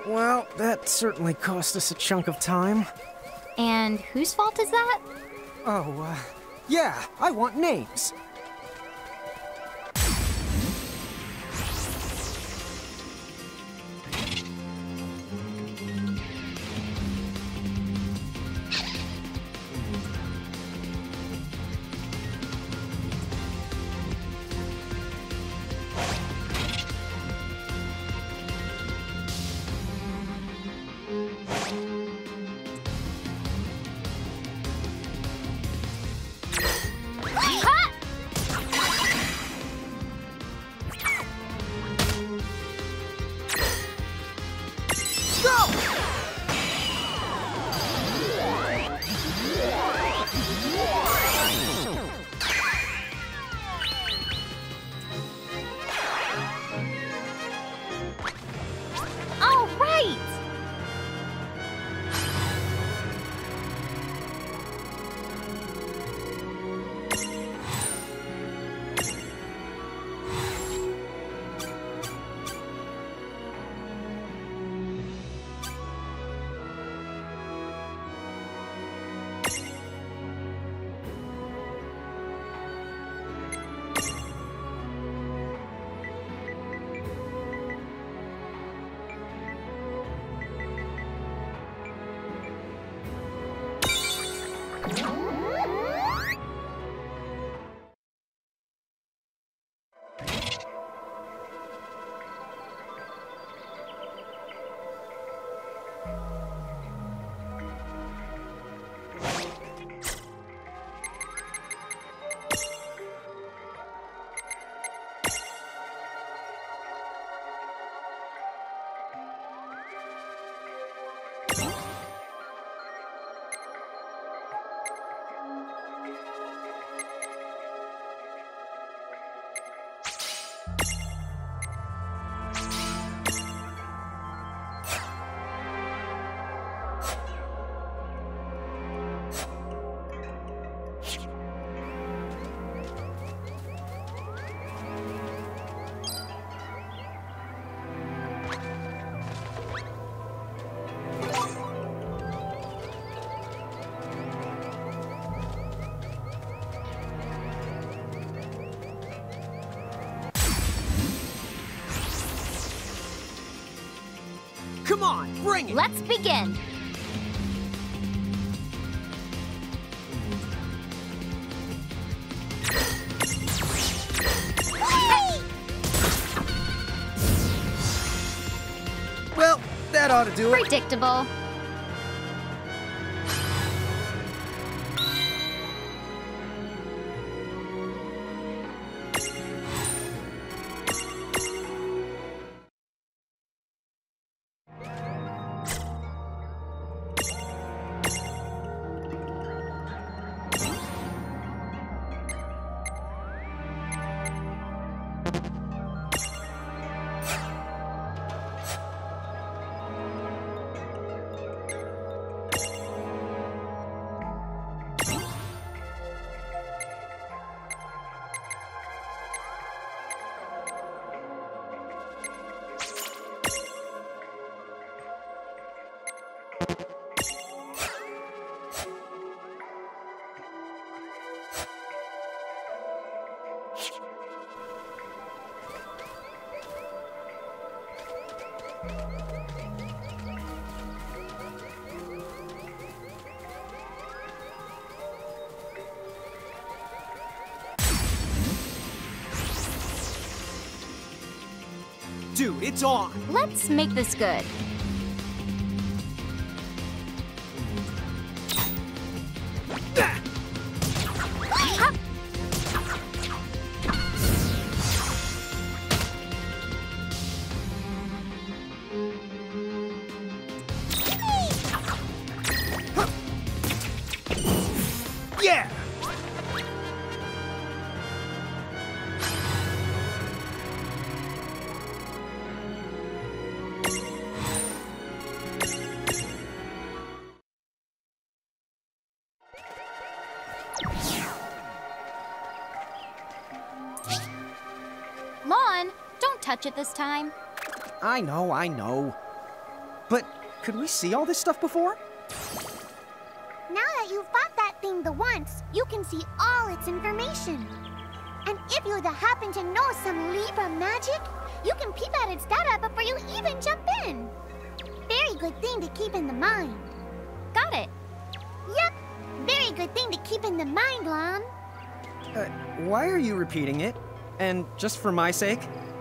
Well, that certainly cost us a chunk of time. And whose fault is that? Oh, yeah, I want names. All right! Come on, bring it! Let's begin. Well, that ought to do it. Predictable. Dude, it's on! Let's make this good. Yeah! Lon, don't touch it this time. I know, I know. But could we see all this stuff before? Now that you've fought that thing the once, you can see all its information. And if you happen to know some Libra magic, you can peep at its data before you even jump in. Very good thing to keep in the mind. Got it. Yep, very good thing to keep in the mind, Lon. Why are you repeating it? And just for my sake?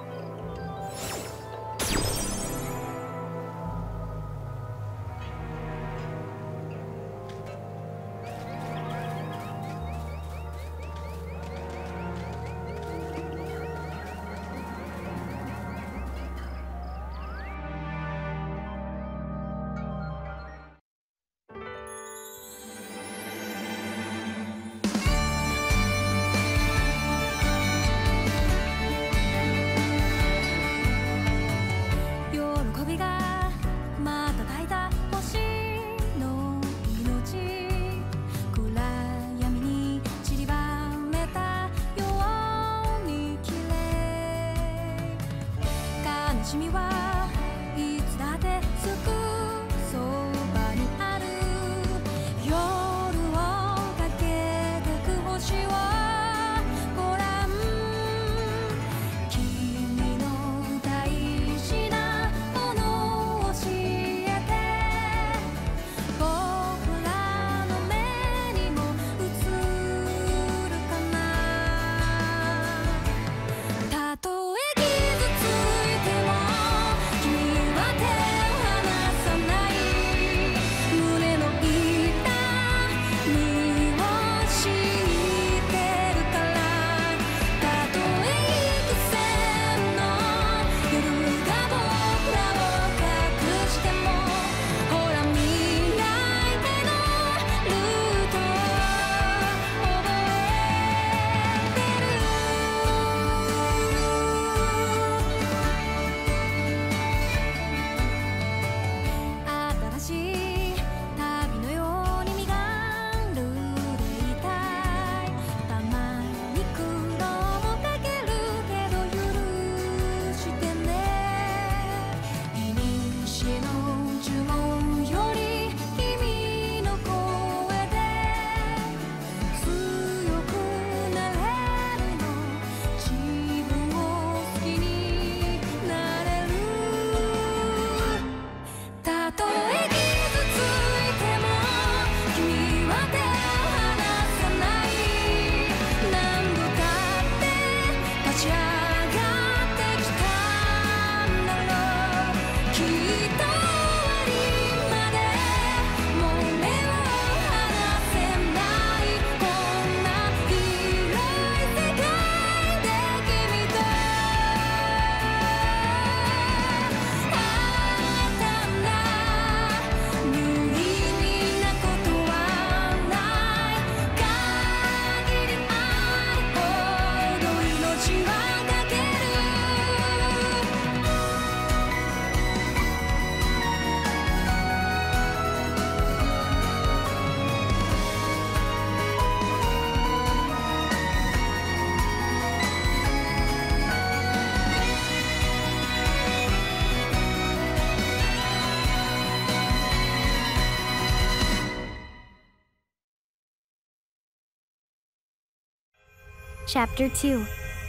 Chapter 2.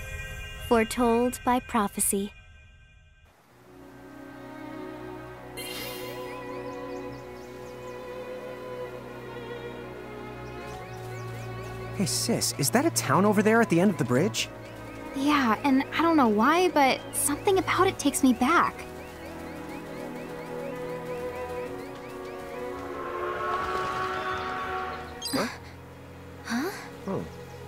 Foretold by Prophecy. Hey sis, is that a town over there at the end of the bridge? Yeah, and I don't know why, but something about it takes me back. Huh? Huh? Oh.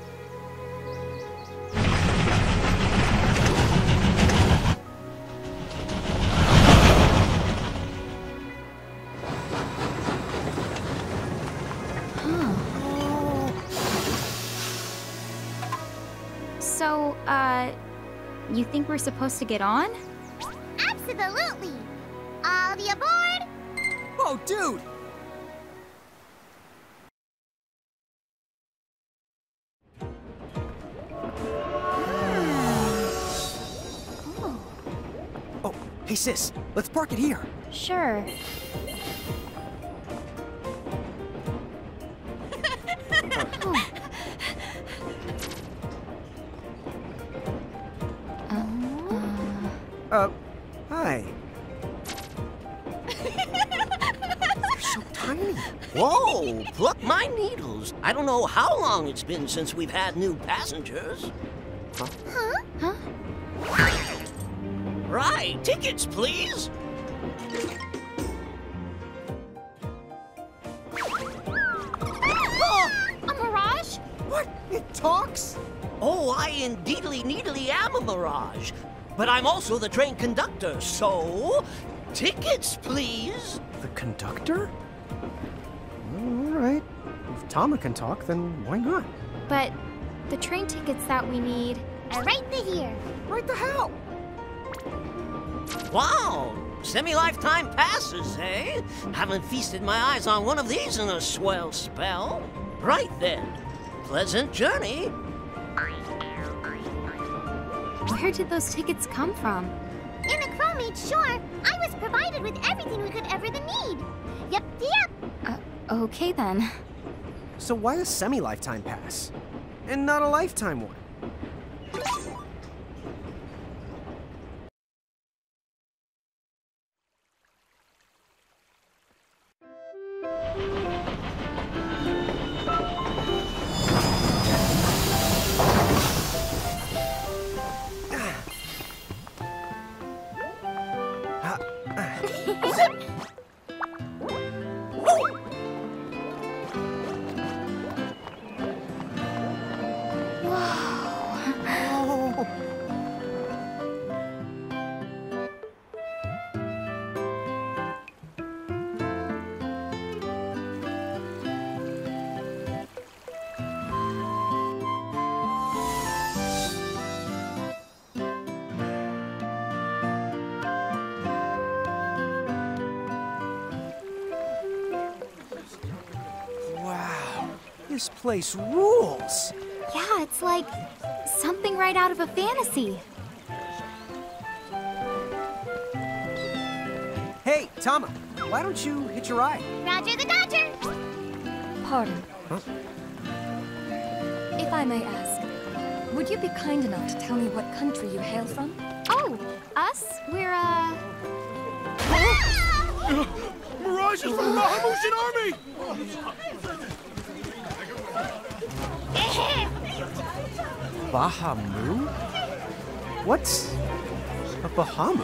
So, you think we're supposed to get on? Absolutely! All the aboard! Whoa, dude! Hey sis, let's park it here. Sure. Hi. You're so tiny. Whoa, pluck my needles. I don't know how long it's been since we've had new passengers. Huh? Right, tickets, please. A mirage? What? It talks? Oh, I indeedly needly am a mirage. But I'm also the train conductor, so... tickets, please. The conductor? All right. If Tama can talk, then why not? But the train tickets that we need... are right here. Right the hell? Wow, semi-lifetime passes, eh? Haven't feasted my eyes on one of these in a swell spell. Right then, pleasant journey. Where did those tickets come from? In the Chromate Shore, I was provided with everything we could ever need. Yep. Okay then. So why a semi-lifetime pass? And not a lifetime one? Wow, this place rules. Yeah, it's like something right out of a fantasy. Hey, Tama, why don't you hitch a ride? Roger the Dodger. Pardon. Huh? If I may ask, would you be kind enough to tell me what country you hail from? Oh, us? We're, Mirage is from the Bahamutian army! Bahamu? What's a Bahamu?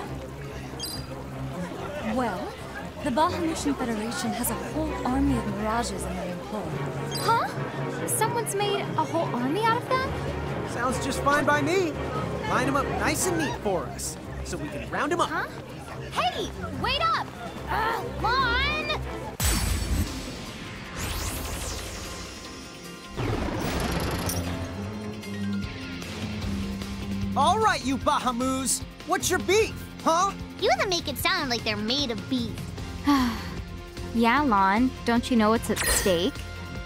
Well, the Bahamutian Federation has a whole army of mirages in their employ. Huh? Someone's made a whole army out of them? Sounds just fine by me. Line them up nice and neat for us, so we can round them up. Huh? Hey, wait up! Lon! All right, you Bahamus. What's your beef, huh? You them make it sound like they're made of beef. Yeah, Lon. Don't you know what's at stake?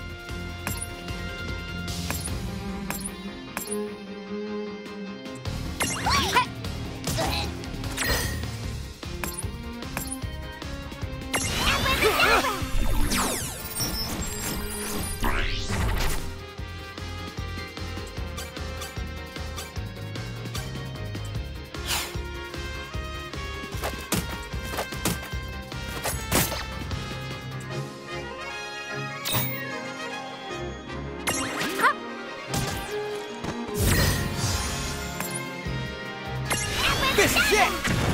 This is it!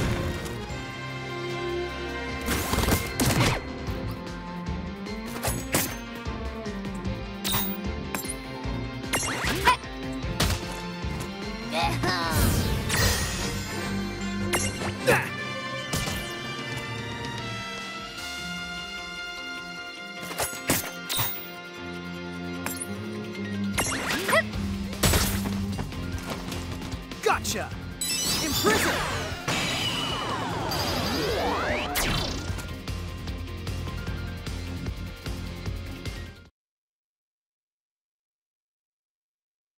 Gotcha! Imprison!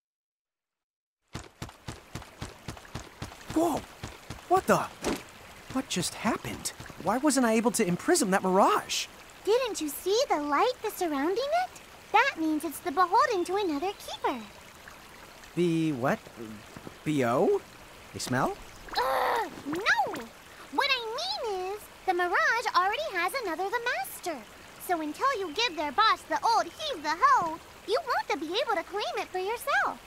Whoa! What the? What just happened? Why wasn't I able to imprison that mirage? Didn't you see the light that's surrounding it? That means it's the beholden to another keeper. The what? B.O.? They smell? No! What I mean is, the mirage already has another the master. So until you give their boss the old heave the hoe, you won't be able to claim it for yourself.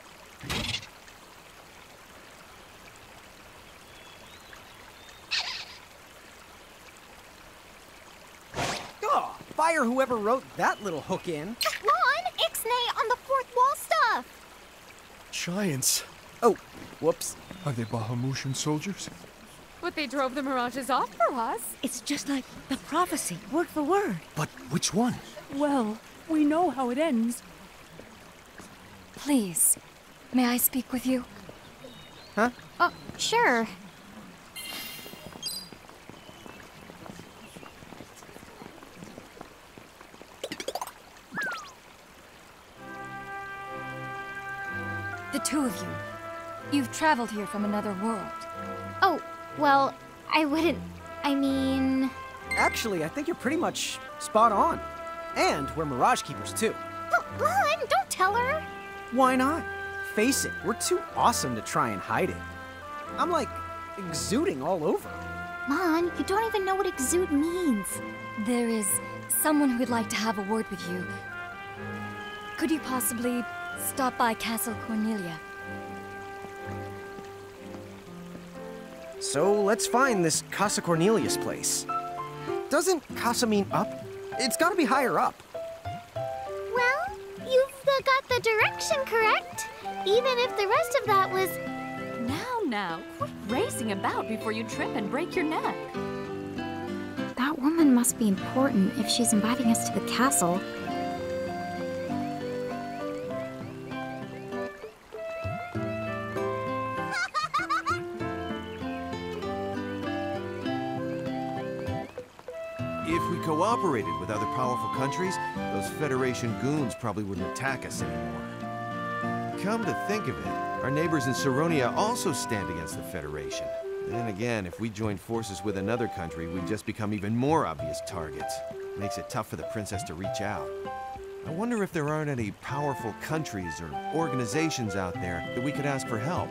Oh, fire whoever wrote that little hook in. Ron, Ixnay on the fourth wall stuff! Giants. Oh, whoops. Are they Bahamutian soldiers? But they drove the mirages off for us. It's just like the prophecy, word for word. But which one? Well, we know how it ends. Please, may I speak with you? Huh? Oh, sure. The two of you. You've traveled here from another world. Oh, well, I wouldn't. I mean. Actually, I think you're pretty much spot on. And we're Mirage Keepers, too. Ron, don't tell her. Why not? Face it, we're too awesome to try and hide it. I'm like exuding all over. Lon, you don't even know what exude means. There is someone who would like to have a word with you. Could you possibly stop by Castle Cornelia? So let's find this Casa Cornelius place. Doesn't Casa mean up? It's gotta be higher up. Well, you've got the direction correct. Even if the rest of that was... Now, quit racing about before you trip and break your neck. That woman must be important if she's inviting us to the castle. If we cooperated with other powerful countries, those Federation goons probably wouldn't attack us anymore. Come to think of it, our neighbors in Saronia also stand against the Federation. Then again, if we join forces with another country, we'd just become even more obvious targets. Makes it tough for the princess to reach out. I wonder if there aren't any powerful countries or organizations out there that we could ask for help.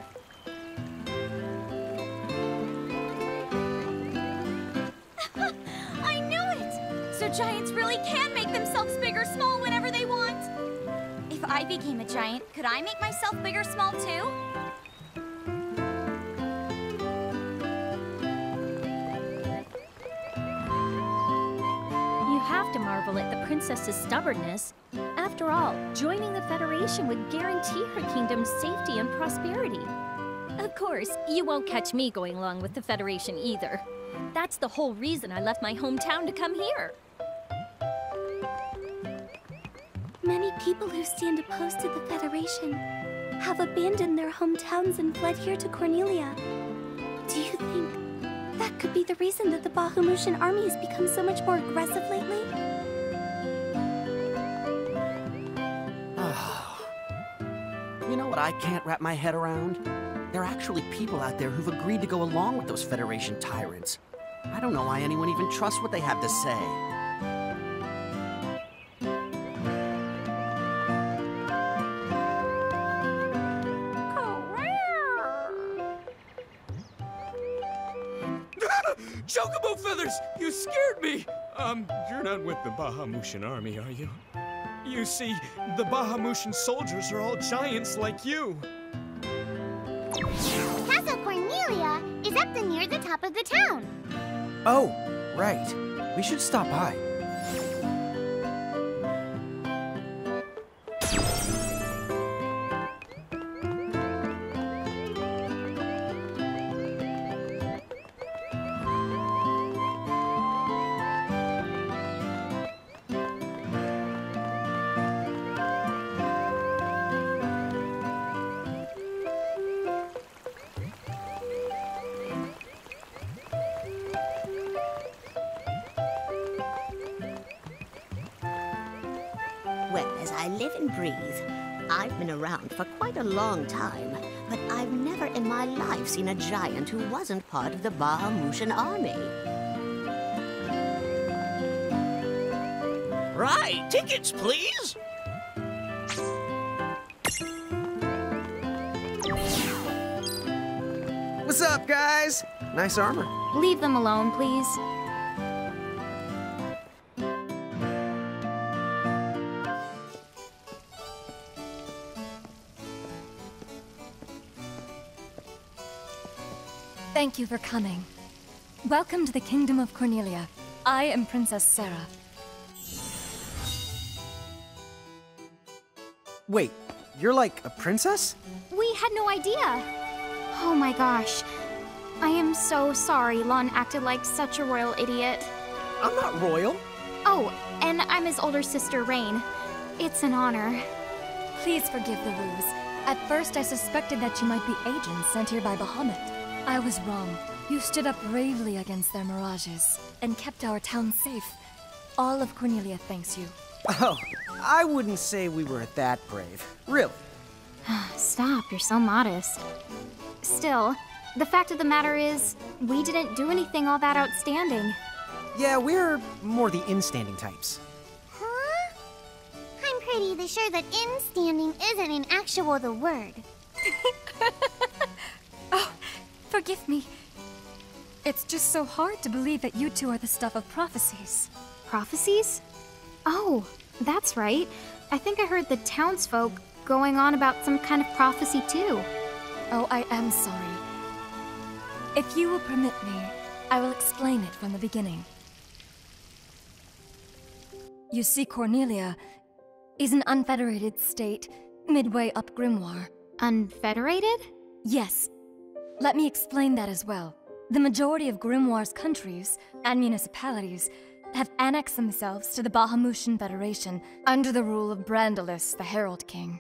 I knew it! So giants really can make themselves big or small whenever they want? If I became a giant, could I make myself big or small too? You have to marvel at the princess's stubbornness. After all, joining the Federation would guarantee her kingdom's safety and prosperity. Of course, you won't catch me going along with the Federation either. That's the whole reason I left my hometown to come here. Many people who stand opposed to the Federation have abandoned their hometowns and fled here to Cornelia. Do you think that could be the reason that the Bahamutian army has become so much more aggressive lately? You know what I can't wrap my head around? There are actually people out there who've agreed to go along with those Federation tyrants. I don't know why anyone even trusts what they have to say. Chocobo feathers! You scared me! You're not with the Bahamutian army, are you? You see, the Bahamutian soldiers are all giants like you. Casa Cornelia is up near the top of the town. Oh, right. We should stop by. Well, as I live and breathe, I've been around for quite a long time, but I've never in my life seen a giant who wasn't part of the Bahamutian army. Right, tickets, please. What's up, guys? Nice armor. Leave them alone, please. Thank you for coming. Welcome to the Kingdom of Cornelia. I am Princess Sarah. Wait, you're like a princess? We had no idea. Oh my gosh. I am so sorry Lon acted like such a royal idiot. I'm not royal. Oh, and I'm his older sister, Rain. It's an honor. Please forgive the ruse. At first I suspected that you might be agents sent here by Bahamut. I was wrong. You stood up bravely against their mirages and kept our town safe. All of Cornelia thanks you. Oh, I wouldn't say we were that brave. Really. Stop, you're so modest. Still, the fact of the matter is, we didn't do anything all that outstanding. Yeah, we're more the instanding types. Huh? I'm pretty sure that instanding isn't in actual the word. Oh, forgive me. It's just so hard to believe that you two are the stuff of prophecies. Prophecies? Oh, that's right. I think I heard the townsfolk going on about some kind of prophecy too. Oh, I am sorry. If you will permit me, I will explain it from the beginning. You see, Cornelia is an unfederated state midway up Grimoire. Unfederated? Yes. Let me explain that as well. The majority of Grimoire's countries and municipalities have annexed themselves to the Bahamutian Federation under the rule of Brandalis, the Herald King.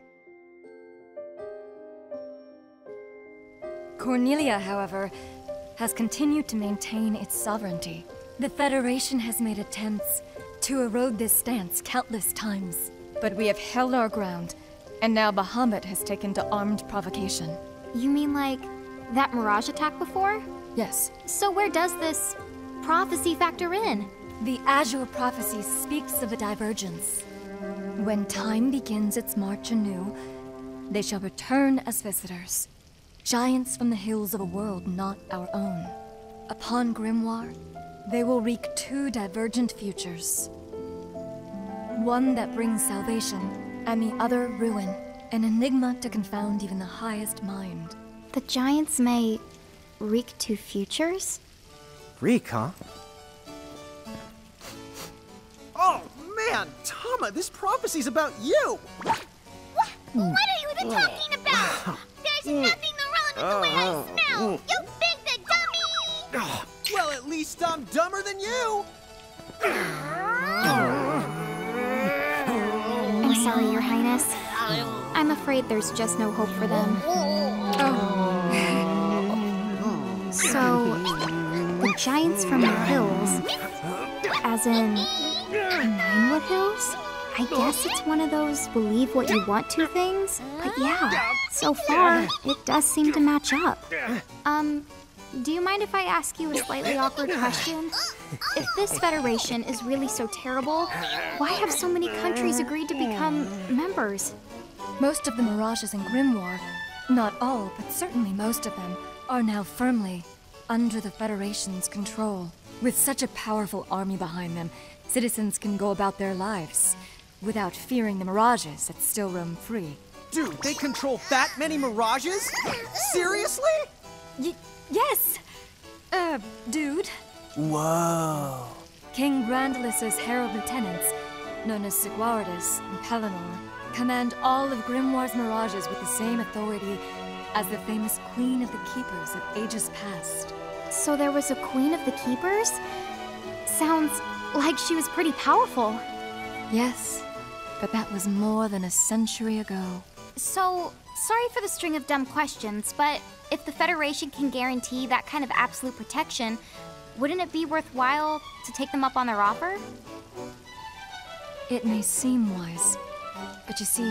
Cornelia, however, has continued to maintain its sovereignty. The Federation has made attempts to erode this stance countless times, but we have held our ground, and now Bahamut has taken to armed provocation. You mean like that Mirage attack before? Yes. So where does this prophecy factor in? The Azure Prophecy speaks of a divergence. When time begins its march anew, they shall return as visitors. Giants from the hills of a world not our own. Upon Grimoire, they will wreak two divergent futures. One that brings salvation, and the other ruin. An enigma to confound even the highest mind. The giants may wreak two futures? Reek, huh? Oh, man! Tama, this prophecy's about you! What are you even talking about? There's nothing wrong with the way I smell! You big the dummy! Well, at least I'm dumber than you! I'm sorry, Your Highness. I'm afraid there's just no hope for them. So, the giants from the hills, as in Ninewood Hills? I guess it's one of those believe what you want to things, but yeah, so far, it does seem to match up. Do you mind if I ask you a slightly awkward question? If this Federation is really so terrible, why have so many countries agreed to become members? Most of the Mirages in Grimoire, not all, but certainly most of them, are now firmly under the Federation's control. With such a powerful army behind them, citizens can go about their lives without fearing the Mirages that still roam free. Dude, they control that many Mirages? Seriously? Yes! Dude. Whoa. King Brandalis' herald lieutenants, known as Sigwardus and Pelennor, command all of Grimoire's Mirages with the same authority as the famous Queen of the Keepers of ages past. So there was a Queen of the Keepers? Sounds like she was pretty powerful. Yes, but that was more than a century ago. So, sorry for the string of dumb questions, but if the Federation can guarantee that kind of absolute protection, wouldn't it be worthwhile to take them up on their offer? It may seem wise, but you see,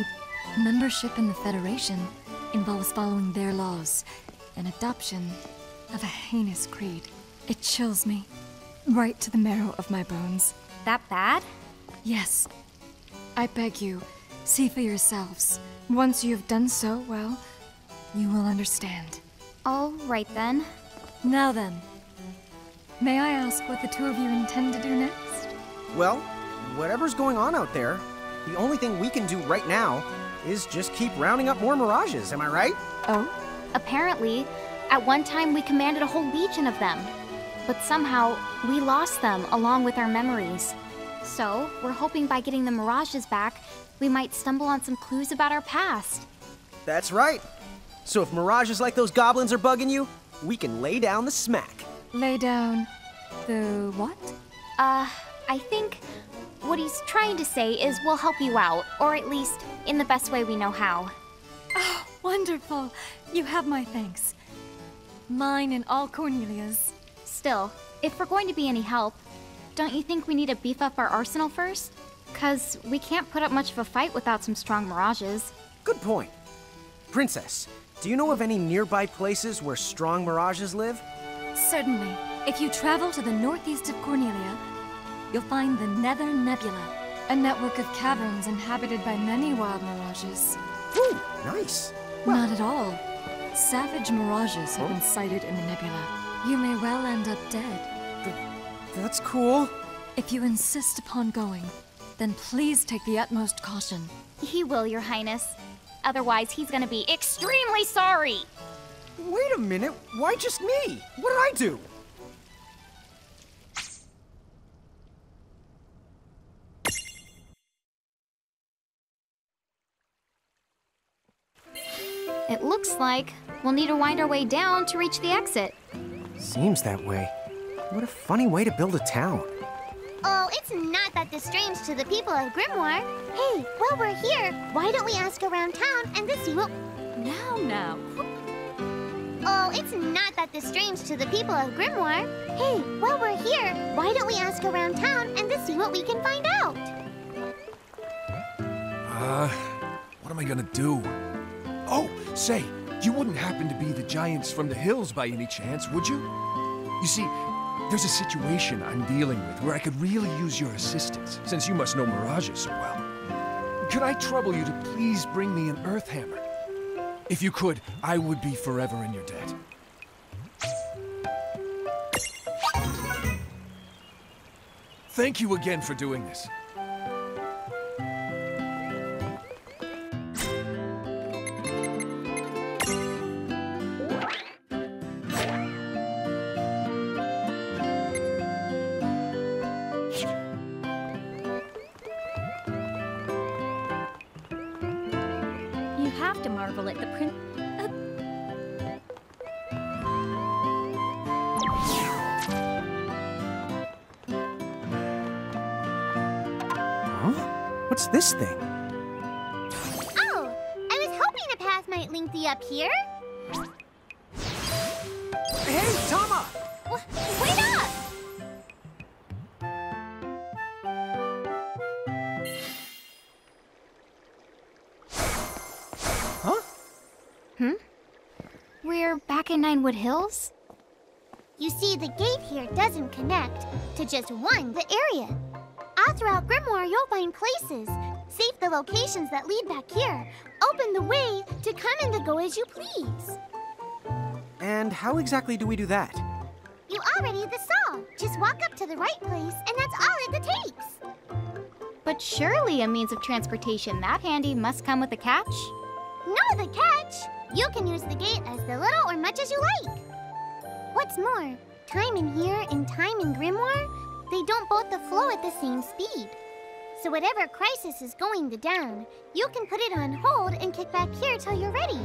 Membership in the Federation involves following their laws and adoption of a heinous creed. It chills me right to the marrow of my bones. That bad? Yes. I beg you, see for yourselves. Once you have done so, well, you will understand. All right then. Now then, may I ask what the two of you intend to do next? Well, whatever's going on out there, the only thing we can do right now is just keep rounding up more mirages, am I right? Oh? Apparently, at one time we commanded a whole legion of them. But somehow, we lost them along with our memories. So, we're hoping by getting the mirages back, we might stumble on some clues about our past. That's right. So if mirages like those goblins are bugging you, we can lay down the smack. Lay down the what? I think what he's trying to say is we'll help you out, or at least in the best way we know how. Oh, wonderful. You have my thanks. Mine and all Cornelia's. Still, if we're going to be any help, don't you think we need to beef up our arsenal first? 'Cause we can't put up much of a fight without some strong mirages. Good point. Princess, do you know of any nearby places where strong mirages live? Certainly. If you travel to the northeast of Cornelia, you'll find the Nether Nebula, a network of caverns inhabited by many wild mirages. Ooh, nice. Not at all. Savage mirages have been sighted in the nebula. You may well end up dead. That's cool. If you insist upon going, then please take the utmost caution. He will, Your Highness. Otherwise, he's gonna be extremely sorry. Wait a minute, why just me? What did I do? It looks like we'll need to wind our way down to reach the exit. Seems that way. What a funny way to build a town. Oh, it's not that strange to the people of Grimoire. Hey, while we're here, why don't we ask around town and to see what... Now. Oh, it's not that strange to the people of Grimoire. Hey, while we're here, why don't we ask around town and to see what we can find out? What am I gonna do? Oh, say, you wouldn't happen to be the giants from the hills by any chance, would you? You see, there's a situation I'm dealing with where I could really use your assistance, since you must know mirages so well. Could I trouble you to please bring me an earth hammer? If you could, I would be forever in your debt. Thank you again for doing this. You have to marvel at the What's this thing? Oh, I was hoping a path might link thee up here. Hey, Tama! Wait up! Huh? We're back in Ninewood Hills? You see, the gate here doesn't connect to just the area. All throughout Grimoire, you'll find places. Save the locations that lead back here. Open the way to come and to go as you please. And how exactly do we do that? You already saw. Just walk up to the right place, and that's all it takes. But surely a means of transportation that handy must come with a catch? No, the catch! You can use the gate as little or much as you like. What's more, time in here and time in Grimoire, they don't both flow at the same speed. So whatever crisis is going down, you can put it on hold and kick back here till you're ready.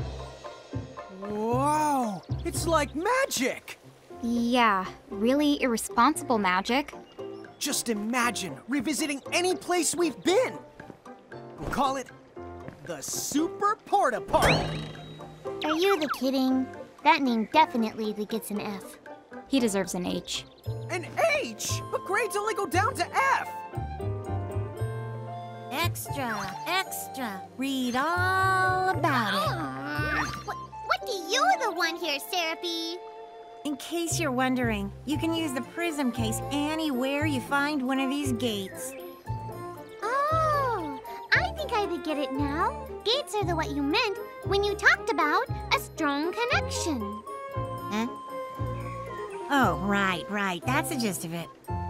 Whoa! It's like magic! Yeah, really irresponsible magic. Just imagine revisiting any place we've been. We'll call it the Super Porta Park. Are you kidding? That name definitely gets an F. He deserves an H. An H? But grades only go down to F. Extra, extra. Read all about it. What do you the one here, Seraphie? In case you're wondering, you can use the prism case anywhere you find one of these gates. Oh, I think I would get it now. Gates are the what you meant when you talked about a strong connection. Huh? Oh, right. That's the gist of it.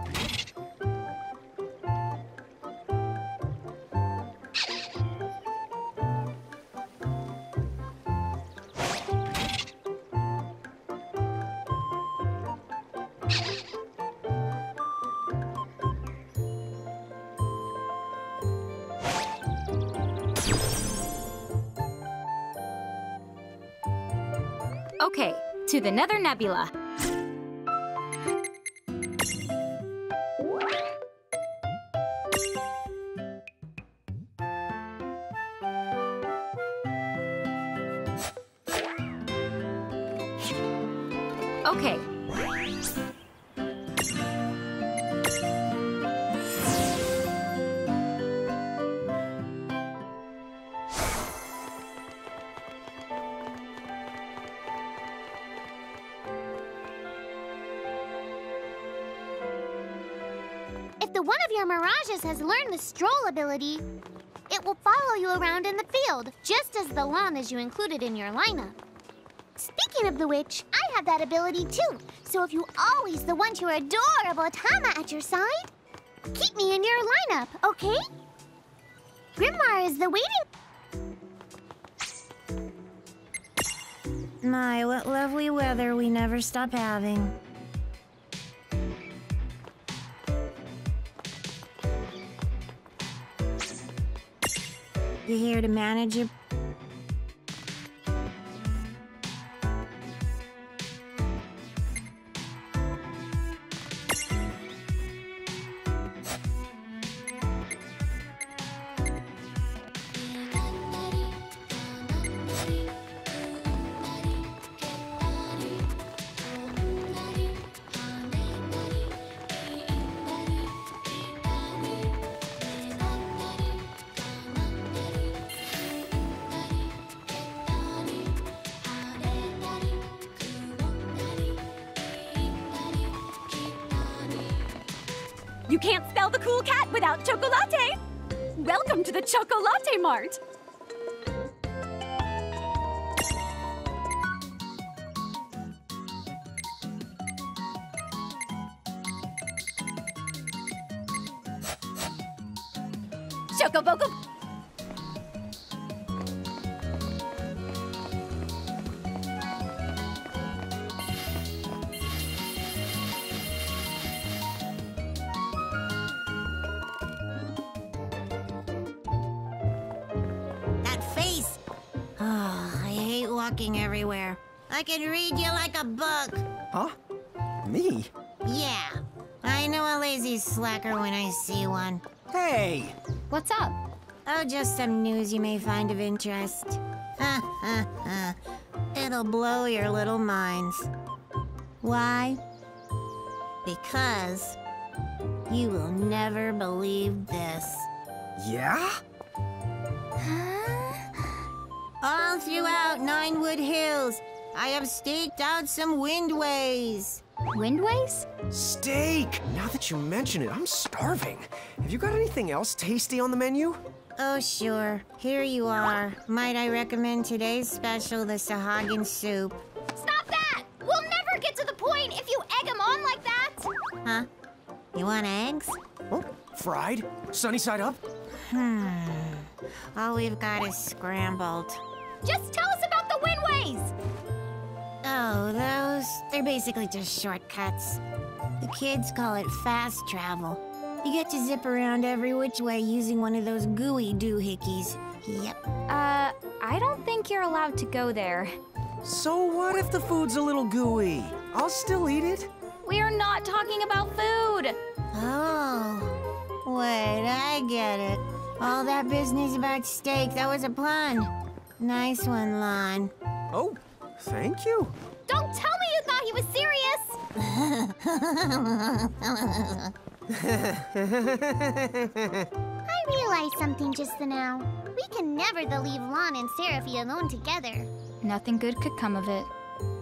Okay, to the Nether Nebula. Okay. If the one of your mirages has learned the stroll ability, it will follow you around in the field, just as the llamas you included in your lineup. Speaking of the which, I have that ability too, so if you always want your adorable Tama at your side, keep me in your lineup, okay? Grimoire is the waiting... My, what lovely weather we never stop having. You here to manage your... You can't spell the cool cat without Chocolate! Welcome to the Chocolate Mart! Chocoboco! Walking everywhere. I can read you like a book. Huh? Me? Yeah. I know a lazy slacker when I see one. Hey! What's up? Oh, just some news you may find of interest. It'll blow your little minds. Why? Because you will never believe this. Yeah? All throughout Ninewood Hills, I have staked out some windways. Windways? Steak! Now that you mention it, I'm starving. Have you got anything else tasty on the menu? Oh, sure. Here you are. Might I recommend today's special, the Sahagin soup? Stop that! We'll never get to the point if you egg them on like that! Huh? You want eggs? Oh, fried? Sunny side up? All we've got is scrambled. Just tell us about the windways! Oh, they're basically just shortcuts. The kids call it fast travel. You get to zip around every which way using one of those gooey doohickeys. Yep. I don't think you're allowed to go there. So what if the food's a little gooey? I'll still eat it. We are not talking about food! Oh. Wait, I get it. All that business about steak, that was a pun. Nice one, Lon. Oh, thank you. Don't tell me you thought he was serious! I realized something just now. We can never leave Lon and Seraphy alone together. Nothing good could come of it.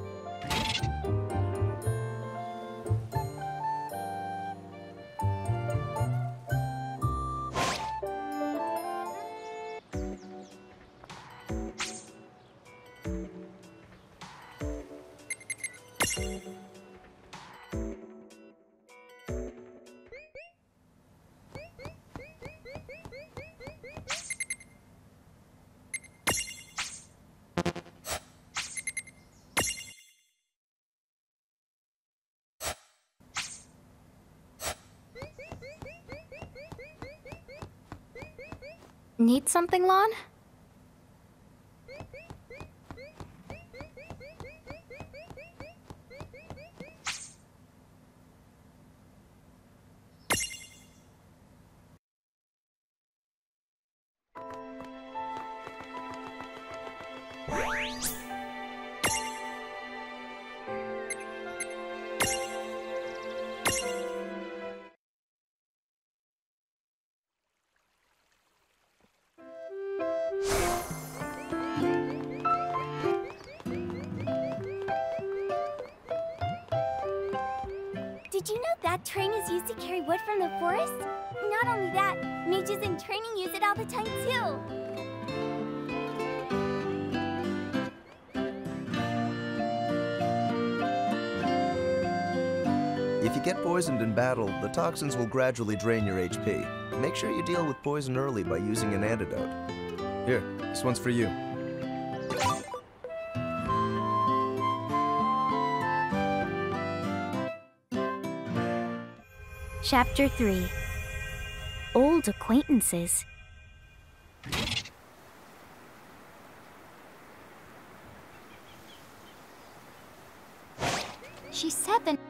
Need something, Lon? Did you know that train is used to carry wood from the forest? Not only that, mages in training use it all the time too. If you get poisoned in battle, the toxins will gradually drain your HP. Make sure you deal with poison early by using an antidote. Here, this one's for you. Chapter 3 Old Acquaintances. She said that.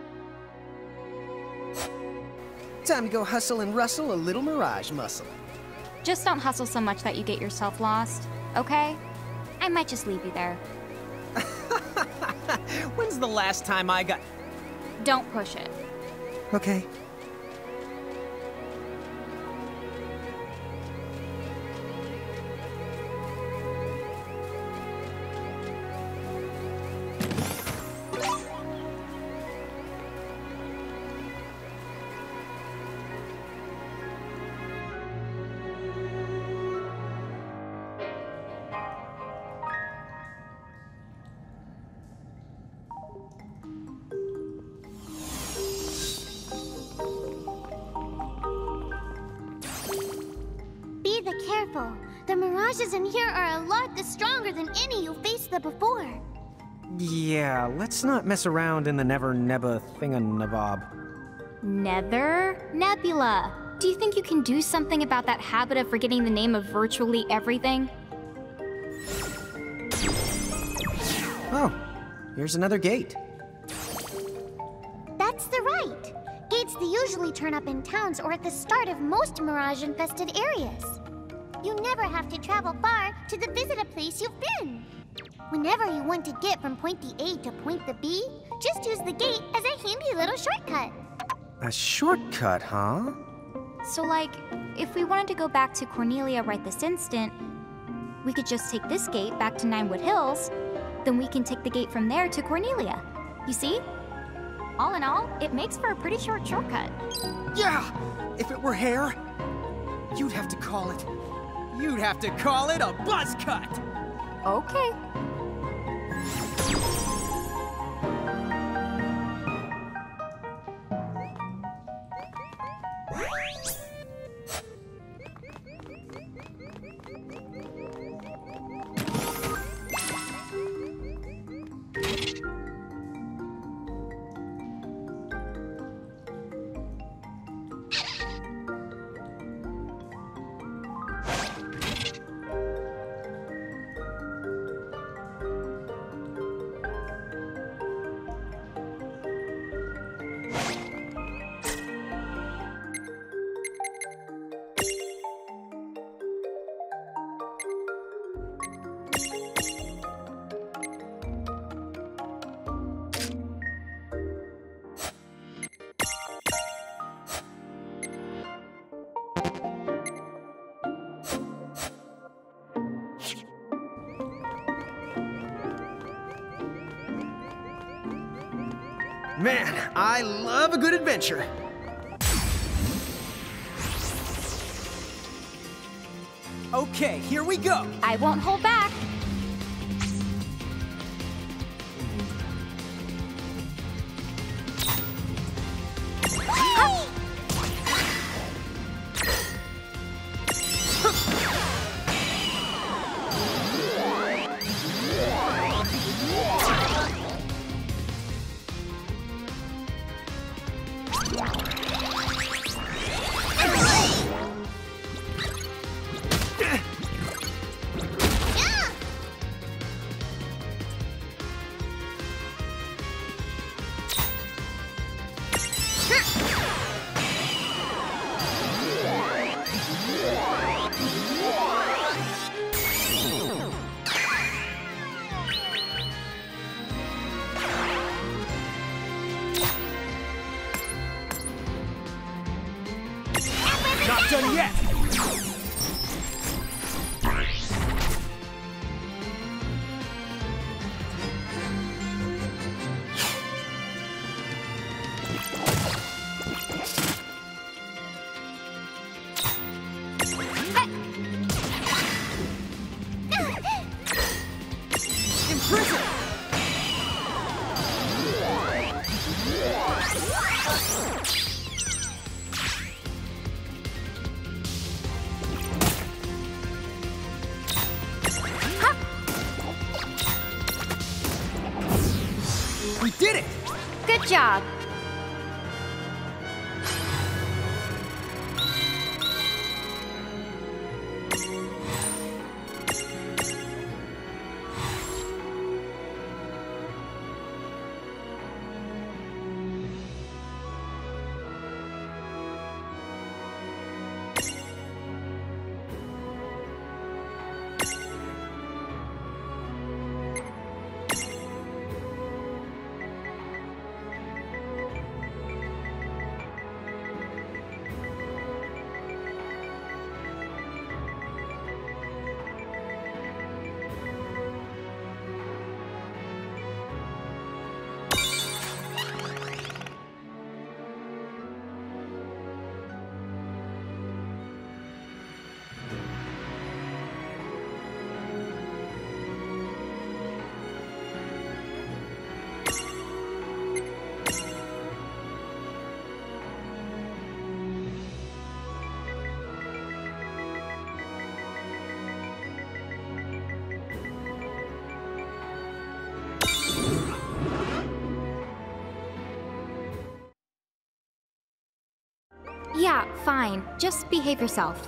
Time to go hustle and rustle a little Mirage muscle. Just don't hustle so much that you get yourself lost, okay? I might just leave you there. When's the last time I got... Don't push it. Okay. Careful. The mirages in here are a lot stronger than any you faced before. Yeah, let's not mess around in the Never Nebba thinganabob. Nether? Nebula, do you think you can do something about that habit of forgetting the name of virtually everything? Oh, here's another gate. That's the right. Gates they usually turn up in towns or at the start of most mirage-infested areas. You never have to travel far to visit a place you've been. Whenever you want to get from point the A to point the B, just use the gate as a handy little shortcut. A shortcut, huh? So, like, if we wanted to go back to Cornelia right this instant, we could just take this gate back to Ninewood Hills, then we can take the gate from there to Cornelia. You see? All in all, it makes for a pretty short shortcut. Yeah! If it were hair, you'd have to call it... You'd have to call it a buzz cut! Okay. Man, I love a good adventure. Okay, here we go. I won't hold back. Not done yet. Imprison! We did it! Good job. Yeah, fine. Just behave yourself.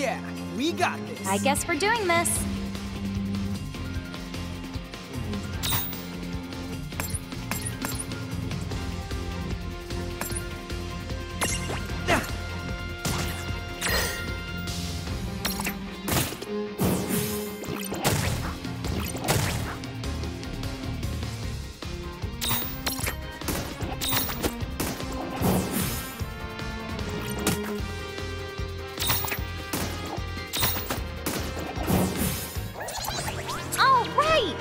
Yeah, we got this. I guess we're doing this. All right!